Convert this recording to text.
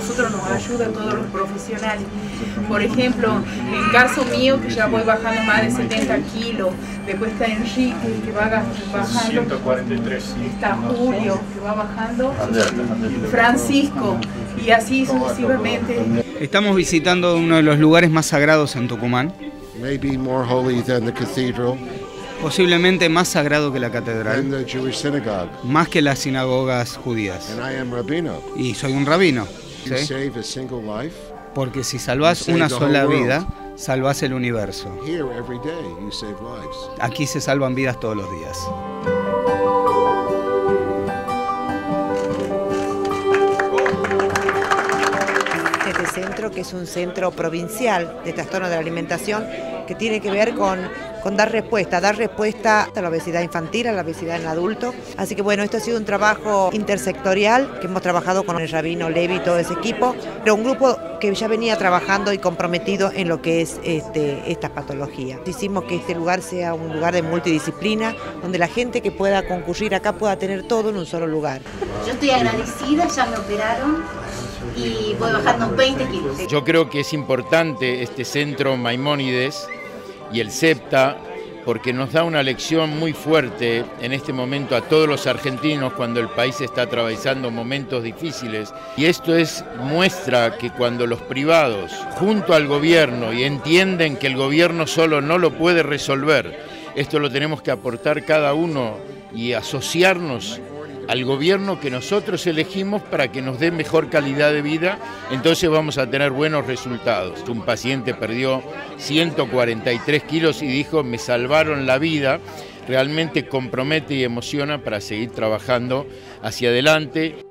nosotros nos ayuda a todos los profesionales. Por ejemplo, en el caso mío, que ya voy bajando más de 70 kilos, después está Enrique, que va bajando, 143. está Julio, que va bajando, Francisco, y así sucesivamente. Estamos visitando uno de los lugares más sagrados en Tucumán. Maybe more holy than the cathedral, Posiblemente más sagrado que la than catedral, the Jewish synagogue. más que las sinagogas judías. And I am Rabino. Y soy un rabino, You ¿sí? save a single life. Porque si salvás una sola vida, salvás el universo. Here, every day, you save lives. Aquí se salvan vidas todos los días. Este centro, que es un centro provincial de trastorno de la alimentación, que tiene que ver con dar respuesta a la obesidad infantil, a la obesidad en adulto. Así que bueno, esto ha sido un trabajo intersectorial, que hemos trabajado con el rabino Levi y todo ese equipo, pero un grupo que ya venía trabajando y comprometido en lo que es esta patología. Hicimos que este lugar sea un lugar de multidisciplina, donde la gente que pueda concurrir acá pueda tener todo en un solo lugar. Yo estoy agradecida, ya me operaron y voy bajando 20 kilos. Yo creo que es importante este centro Maimónides y el CEPTA, porque nos da una lección muy fuerte en este momento a todos los argentinos cuando el país está atravesando momentos difíciles. Y esto muestra que cuando los privados, junto al gobierno, y entienden que el gobierno solo no lo puede resolver, esto lo tenemos que aportar cada uno y asociarnos al gobierno que nosotros elegimos para que nos dé mejor calidad de vida, entonces vamos a tener buenos resultados. Un paciente perdió 143 kilos y dijo, me salvaron la vida. Realmente compromete y emociona para seguir trabajando hacia adelante.